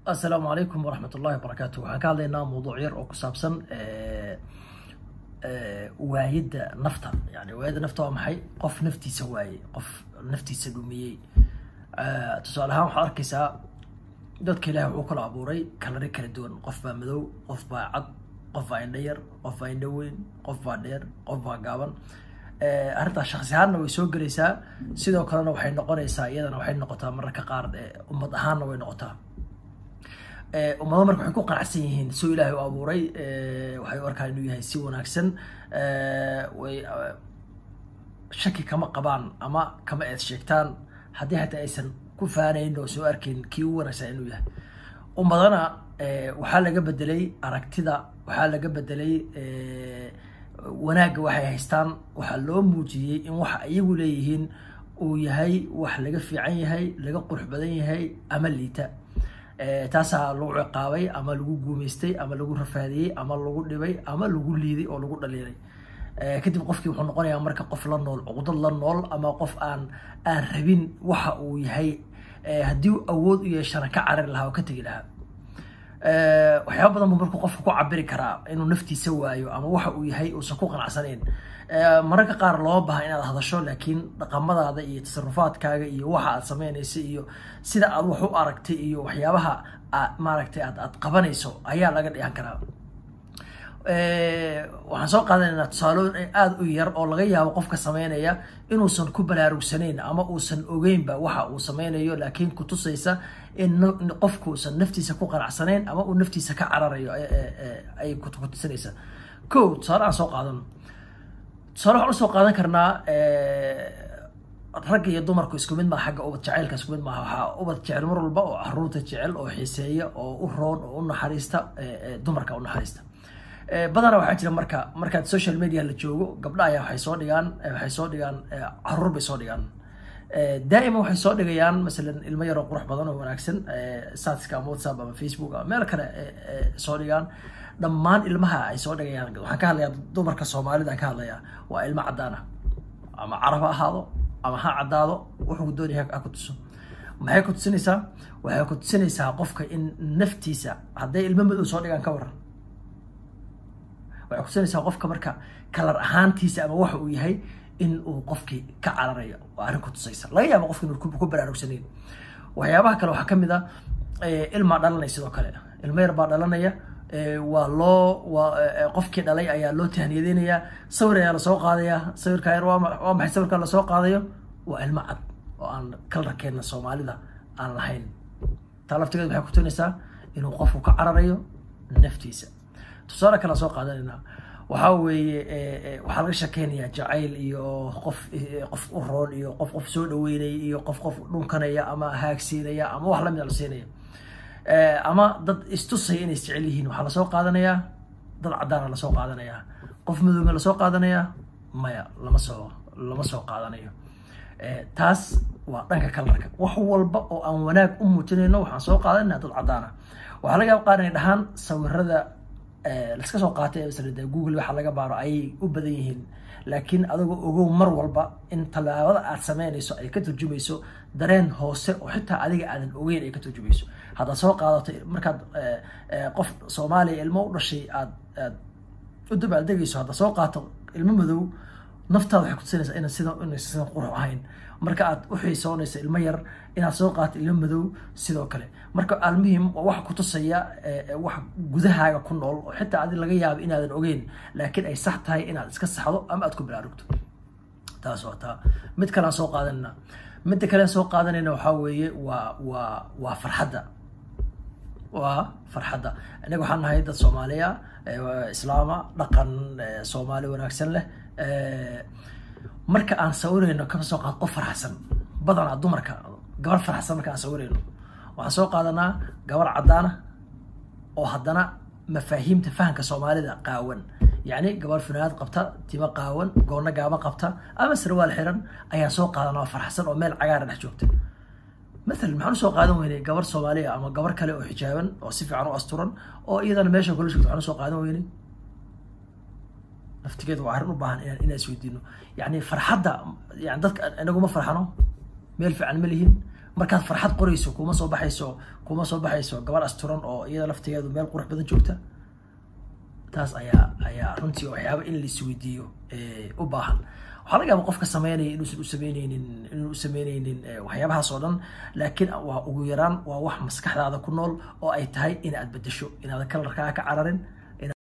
السلام عليكم ورحمة الله وبركاته. waxaan ka hadlaynaa mowduuc yar oo ku saabsan waayida nafta. yani waayida nafta waa maxay? qof naftiisa waayay, qof naftiisa dhumiyay. tusaale ahaan waxaad arkaysaa dadka ilaahay wuxuu kala abuuray kalari kala duwan. qof baa madow, qof baa cad, qof baa indho yar, qof baa indho weyn, qof baa dheer, qof baa gaaban. arrintaas shakhsi ahaanna way soo gelaysaa, sidoo kalena waxay noqonaysaa iyadana waxay noqotaa mararka qaar ummad ahaanna way noqotaa. ummado marka waxay ku qanacsan yihiin soo ilaahay u abuuray, waxay u arkaan inuu yahay si wanaagsan, way shaki kama qabaan ama kama eed sheegtaan haddii hataa aysan ku faanayn oo soo arkayn kii u wanaagsan inuu yahay. ummadana waxaa laga bedelay aragtida, waxaa laga bedelay wanaagga waxay haystaan. waxaa loo muujiyey in waxa iyagu leeyihiin uu yahay wax laga fiican yahay, laga qurux badan yahay ama liita. taasaa lagu ciqaabay ama lagu guumaystay ama lagu rafaadiyey ama lagu dhibay ama lagu liiday oo lagu dhaliilay. kadib qofkii wuxuu noqonayaa marka qof la nool, cuqdad la nool, ama qof aan rabin waxa uu yahay. haddii uu awood u yeeshana ka carari lahaa oo ka tegi lahaa. waxyaaba badan buu markuu qofka ku cabiri karaa inuu naftiisa waayo ama waxa uu yahay uusan ku qanacsanayn. mararka qaar loo baaha inaad hadasho, laakiin dhaqamadaada iyo tasarufaadkaaga iyo waxa aad samaynayso iyo sida aad wax u aragtay iyo waxyaabaha maaragtay aad qabanayso ayaa laga dhigan karaa. waxaan soo qaadanaynaa tusaalooyin aad u yar oo laga yaabo qofka samaynaya inuusan ku baraarugsanayn ama uusan ogeynba waxa uu sameynayo, laakiin ku tusaysa in qofku uusan naftiisa ku qanacsanayn ama uu naftiisa ka cararayo ay ku tusinaysa. tusaale aan soo qaadano, tusaale waxaan usoo qaadan karnaa rag iyo dumarku isku mid maaha, xagga ubad jaceylka isku mid maaha. waxaa ubad jecel mar walba oo caruurta jecel oo xiiseeya oo u roon oo u naxariista, dumarka u naxariista. badana waxaa jira markaad social media la joogo, gabdha ayaa waxay soo dhigaan caruur bay soo dhigaan. daa'iman waxay soo dhigayaan masalan ilmo yar oo qurux badan oo wanaagsan, statuska ama WhatsApp ama Facebook ama meel kale soo dhigaan. dhammaan ilmaha ay soo dhigayaan, waxaan ka hadlayaa dumarka Soomaalida aan ka hadlayaa, waa ilmo cadaan ah ama carab ha ahaado ama ha caddaado, wuxuu doonaya ha ku tuso. maxay ku tusinaysaa? waxay ku tusinaysaa qofka in naftiisa, hadday ilmo madow soo dhigaan ka waran, waxay ku tusinaysaa qofka marka kalar ahaantiisa ama waxa uu yahay in uu qofkii ka cararayo. waa arrin ku tusaysa, laga yaabo qofka inuu ku baraarugsanayn. waxyaabaha kale waxaa kamid ah ilmaa dhalanaya. sidoo kale ilmo yar baa dhalanaya, qofkii dhalay ayaa loo tahniyadeynayaa, sawir ayaa lasoo qaadayaa. sawirka yar waa maxay? sawirka lasoo qaadayo waa ilmo cad oo aan kalarkeena Soomaalida aan lahayn. taa laftigeed waxay ku tusinaysaa inuu qofku ka cararayo naftiisa. tusaale kale soo qaadanayna waxaa weeye, waxaa laga shakeynayaa jacayl iyo qof u roon iyo qof soo dhaweynaya iyo qof dhunkanaya ama haagsiinaya ama wax lamid la siinaya, ama dad istusaya inay jecel yihiin. waxaa lasoo qaadanayaa dad caddaana lasoo qaadanayaa. qof madowna lasoo qaadanayaa? maya, lama soo qaadanayo. taas waa dhanka kalarka. wax walba oo aan wanaag u muujinayno waxaan soo qaadanaa dad caddaana. waxaa laga yaaba qaar inay dhahaan sawirada laska soo qaatay masalan Google waxa laga baaro ayay u badan yihiin, laakiin adagoo ogow mar walba in tallaabada aad sameynayso ay ka turjumayso dareen hoose oo xitaa adiga aadan ogeyn ay ka turjumayso. haddaad soo qaadato markaad qof Soomaaliya ilmo u dhashay aad u dabaaldegayso, haddaad soo qaato ilmo madow, naftaada waxay ku tusinaysaa inaysan sidan qurux ahayn. marka aad u xiisoonayso ilmo yar, inaad soo qaato ilmo madow sidoo kale. marka almuhim waa wax ku tusaya wax gudahaaga ku nool oo xitaa adi laga yaabo inaadan ogeyn, laakiin ay sax tahay inaad iska saxdo ama aad ku baraarugto. taas waa taa. mid kale aan soo qaadanayna, midda kale aan soo qaadanayna waxaa weeye waa farxadda. farxadda. anaga waxaan nahay dad Soomaaliya, islaama, dhaqan Soomaali wanaagsan leh. marka aan sawirayno kama soo qaad qof faraxsan. badanaa dumarka gabar faraxsan marka aan sawirayno waxaan soo qaadanaa gabar caddaana oo haddana mafaahiimta fahanka Soomaalida qaawan. yacni gabar funaanad qabta, timo qaawan, goonna gaaba qabta ama sarwaal xiran ayaan soo qaadanaa faraxsan oo meel cagaara dhex joogta. مثلا maxaan soo qaadan weynay gabar Soomaaliya ama gabar kale oo xijaaban oo si fiican u asturan oo iyadana meesha kula joogto. waxaan soo qaadan weynay naftigeedu waa arrin u baahan inaan isweydiino. yani farxadda, yani dadka inagu ma farxano, meel fiican ma lihin, markaad farxad qorayso kuma soo baxayso gabar asturan oo iyada laftigeedu meel qurux badan joogta taas ayaa runtii waxyaabo in la isweydiiyo u baahan waxaa laga yaabaa qofka sameynaya inuusan u sameynaynin waxyaabahaas oo dhan laakiin waa ugu yaraan waa wax maskaxdaada ku nool oo ay tahay inaad bedesho inaad kalarkaaga ka cararin